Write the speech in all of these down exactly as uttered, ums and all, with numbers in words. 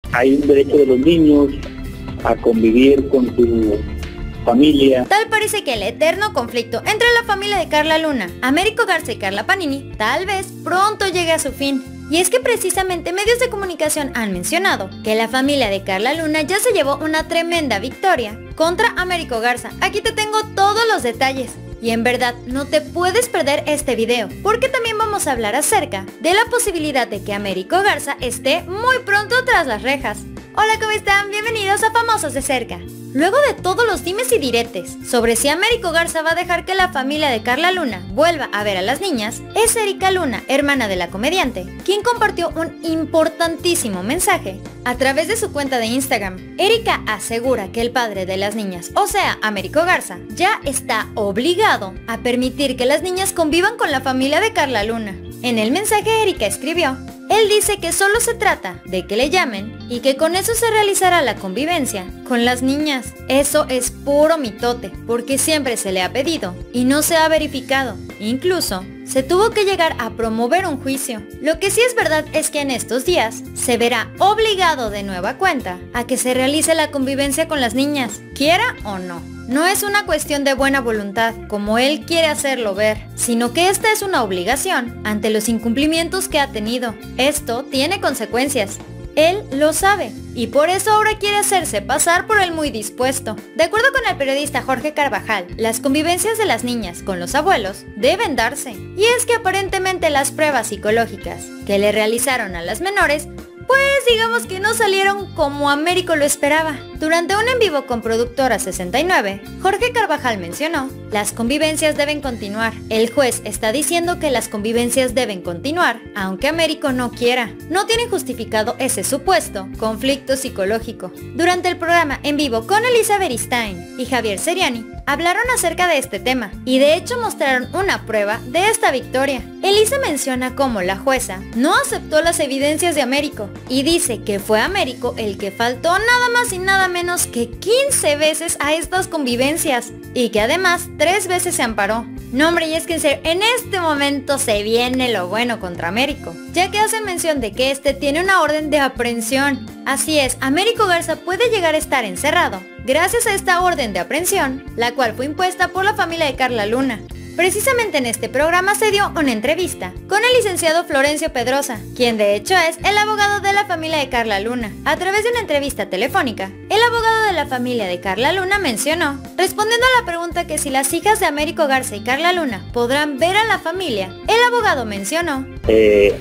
hay un derecho de los niños a convivir con su familia. Tal parece que el eterno conflicto entre la familia de Carla Luna, Américo Garza y Carla Panini tal vez pronto llegue a su fin. Y es que precisamente medios de comunicación han mencionado que la familia de Carla Luna ya se llevó una tremenda victoria contra Américo Garza. Aquí te tengo todos los detalles. Y en verdad no te puedes perder este video, porque también vamos a hablar acerca de la posibilidad de que Américo Garza esté muy pronto tras las rejas. Hola, ¿cómo están? Bienvenidos a Famosos de Cerca. Luego de todos los dimes y diretes sobre si Américo Garza va a dejar que la familia de Carla Luna vuelva a ver a las niñas, es Erika Luna, hermana de la comediante, quien compartió un importantísimo mensaje a través de su cuenta de Instagram. Erika asegura que el padre de las niñas, o sea, Américo Garza, ya está obligado a permitir que las niñas convivan con la familia de Carla Luna. En el mensaje Erika escribió: él dice que solo se trata de que le llamen y que con eso se realizará la convivencia con las niñas. Eso es puro mitote, porque siempre se le ha pedido y no se ha verificado. Incluso se tuvo que llegar a promover un juicio. Lo que sí es verdad es que en estos días se verá obligado de nueva cuenta a que se realice la convivencia con las niñas, quiera o no. No es una cuestión de buena voluntad, como él quiere hacerlo ver, sino que esta es una obligación ante los incumplimientos que ha tenido. Esto tiene consecuencias. Él lo sabe, y por eso ahora quiere hacerse pasar por el muy dispuesto. De acuerdo con el periodista Jorge Carvajal, las convivencias de las niñas con los abuelos deben darse. Y es que aparentemente las pruebas psicológicas que le realizaron a las menores, pues digamos que no salieron como Américo lo esperaba. Durante un en vivo con Productora sesenta y nueve, Jorge Carvajal mencionó: las convivencias deben continuar. El juez está diciendo que las convivencias deben continuar, aunque Américo no quiera. No tienen justificado ese supuesto conflicto psicológico. Durante el programa en vivo con Elisa Beristain y Javier Seriani, hablaron acerca de este tema y de hecho mostraron una prueba de esta victoria. Elisa menciona cómo la jueza no aceptó las evidencias de Américo y dice que fue Américo el que faltó nada más y nada menos que quince veces a estas convivencias y que además tres veces se amparó. No, hombre, y es que en serio, en este momento se viene lo bueno contra Américo, ya que hacen mención de que este tiene una orden de aprehensión. Así es, Américo Garza puede llegar a estar encerrado gracias a esta orden de aprehensión, la cual fue impuesta por la familia de Carla Luna. Precisamente en este programa se dio una entrevista con el licenciado Florencio Pedrosa, quien de hecho es el abogado de la familia de Carla Luna. A través de una entrevista telefónica, el abogado de la familia de Carla Luna mencionó, respondiendo a la pregunta que si las hijas de Américo Garza y Carla Luna podrán ver a la familia, el abogado mencionó: eh,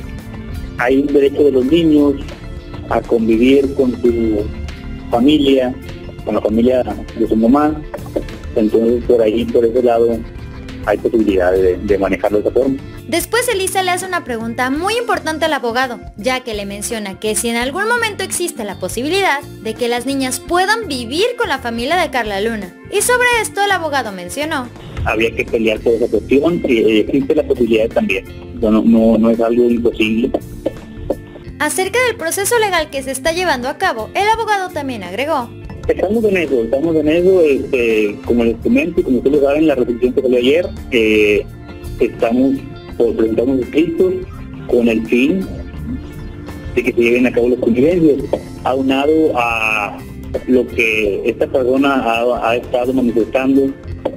hay un derecho de los niños a convivir con su familia, con la familia de su mamá, entonces por ahí, por ese lado, hay posibilidad de, de manejarlo de esa forma. Después Elisa le hace una pregunta muy importante al abogado, ya que le menciona que si en algún momento existe la posibilidad de que las niñas puedan vivir con la familia de Carla Luna. Y sobre esto el abogado mencionó: había que pelear por esa cuestión y existe la posibilidad también. No, no, no es algo imposible. Acerca del proceso legal que se está llevando a cabo, el abogado también agregó: Estamos en eso, estamos en eso, este, como les comento y como ustedes saben, la resolución que salió ayer, eh, estamos, o presentamos escritos con el fin de que se lleven a cabo las convivencias, aunado a lo que esta persona ha, ha estado manifestando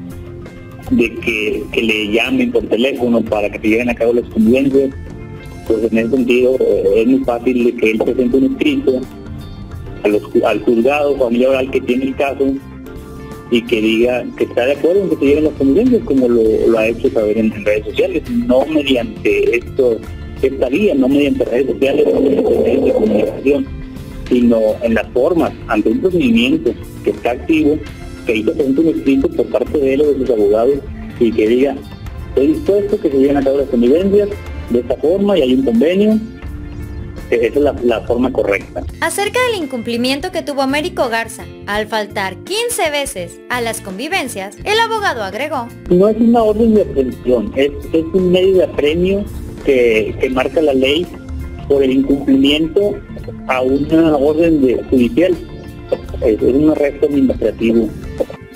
de que, que le llamen por teléfono para que se lleven a cabo las convivencias. Pues en ese sentido eh, es muy fácil de que él presente un escrito A los, al juzgado familiar oral que tiene el caso y que diga que está de acuerdo en que se lleven las convivencias, como lo, lo ha hecho saber en, en redes sociales, no mediante esto, esta vía, no mediante redes sociales, no mediante medios de comunicación, sino en las formas, ante un procedimiento que está activo, que ahí se presenta un escrito por parte de él o de sus abogados y que diga: estoy dispuesto que se lleven a cabo las convivencias de esta forma y hay un convenio. Esa es la, la forma correcta. Acerca del incumplimiento que tuvo Américo Garza al faltar quince veces a las convivencias, el abogado agregó: no es una orden de aprehensión, es, es un medio de apremio que, que marca la ley por el incumplimiento a una orden de judicial. Es, es un arresto administrativo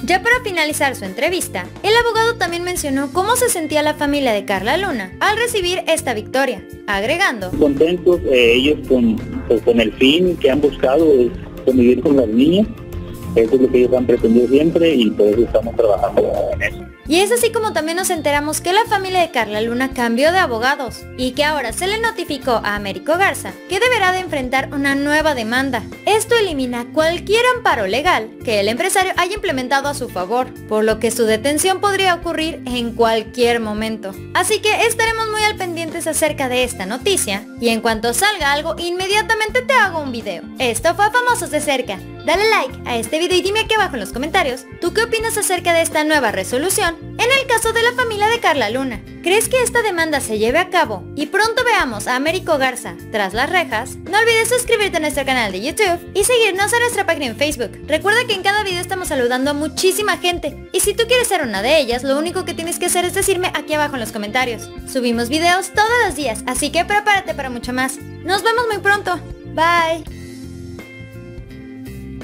Ya para finalizar su entrevista, el abogado también mencionó cómo se sentía la familia de Carla Luna al recibir esta victoria, agregando: contentos eh, ellos con, pues, con el fin que han buscado, es convivir con las niñas. Eso es lo que ellos han pretendido siempre y por eso estamos trabajando en eso. Y es así como también nos enteramos que la familia de Carla Luna cambió de abogados y que ahora se le notificó a Américo Garza que deberá de enfrentar una nueva demanda. Esto elimina cualquier amparo legal que el empresario haya implementado a su favor, por lo que su detención podría ocurrir en cualquier momento. Así que estaremos muy al pendientes acerca de esta noticia y en cuanto salga algo inmediatamente te hago un video. Esto fue Famosos de Cerca. Dale like a este video y dime aquí abajo en los comentarios, ¿tú qué opinas acerca de esta nueva resolución en el caso de la familia de Carla Luna? ¿Crees que esta demanda se lleve a cabo y pronto veamos a Américo Garza tras las rejas? No olvides suscribirte a nuestro canal de YouTube y seguirnos en nuestra página en Facebook. Recuerda que en cada video estamos saludando a muchísima gente y si tú quieres ser una de ellas, lo único que tienes que hacer es decirme aquí abajo en los comentarios. Subimos videos todos los días, así que prepárate para mucho más. Nos vemos muy pronto. Bye.